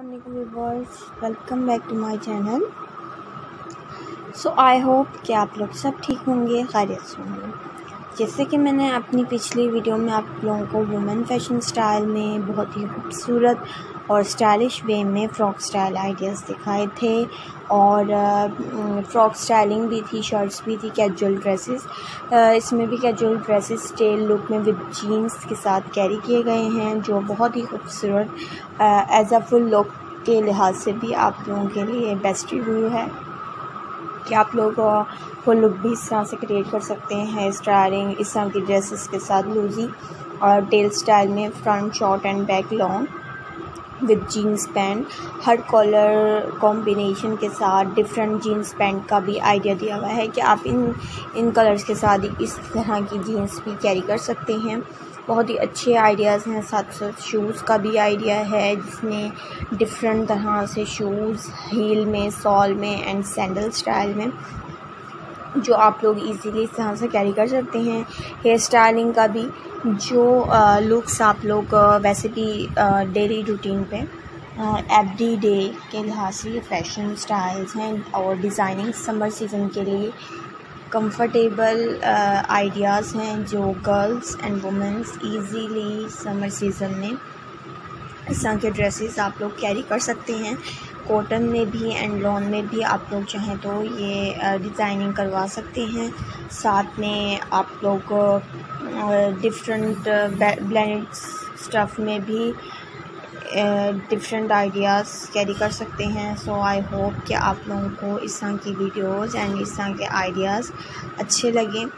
अस्सलामुअलैकुम viewers, welcome back to my channel. So I hope कि आप लोग सब ठीक होंगे, खैरियत से होंगे। जैसे कि मैंने अपनी पिछली वीडियो में आप लोगों को वुमेन फैशन स्टाइल में बहुत ही खूबसूरत और स्टाइलिश वे में फ़्रॉक स्टाइल आइडियाज़ दिखाए थे और फ़्रॉक स्टाइलिंग भी थी, शर्ट्स भी थी, कैजुअल ड्रेसेस। इसमें भी कैजुअल ड्रेसेस टेल लुक में विद जीन्स के साथ कैरी किए गए हैं, जो बहुत ही खूबसूरत एज अ फुल लुक के लिहाज से भी आप लोगों के लिए बेस्ट रिव्यू है कि आप लोग फुल लुक भी इस तरह से क्रिएट कर सकते हैं। स्टाइलिंग इस तरह की ड्रेसेस के साथ लूजी और टेल स्टाइल में front short and back long with jeans pant, हर कलर कॉम्बिनेशन के साथ डिफरेंट जीन्स पैंट का भी आइडिया दिया हुआ है कि आप इन कलर्स के साथ इस तरह की जीन्स भी कैरी कर सकते हैं। बहुत ही अच्छे आइडियाज़ हैं। साथ साथ शूज़ का भी आइडिया है, जिसमें डिफरेंट तरह से शूज़ हील में, सॉल में एंड सैंडल स्टाइल में, जो आप लोग इजीली इस तरह से कैरी कर सकते हैं। हेयर स्टाइलिंग का भी जो लुक्स आप लोग वैसे भी डेली रूटीन पे एवरी डे के लिहाज से ये फैशन स्टाइल्स हैं और डिज़ाइनिंग समर सीज़न के लिए कंफर्टेबल आइडियाज़ हैं, जो girls and womens easily summer season में इस तरह के ड्रेसेस आप लोग कैरी कर सकते हैं। कॉटन में भी एंड लॉन में भी आप लोग चाहें तो ये डिज़ाइनिंग करवा सकते हैं। साथ में आप लोग डिफरेंट ब्लेंडेड स्टफ़ में भी डिफरेंट आइडियाज़ कैरी कर सकते हैं। सो आई होप कि आप लोगों को इस तरह की वीडियोज़ एंड इस तरह के आइडियाज़ अच्छे लगें।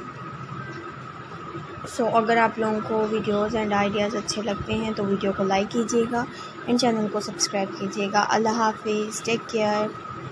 सो अगर आप लोगों को वीडियोज़ एंड आइडियाज़ अच्छे लगते हैं तो वीडियो को लाइक कीजिएगा एंड चैनल को सब्सक्राइब कीजिएगा। अल्लाह हाफिज़, टेक केयर।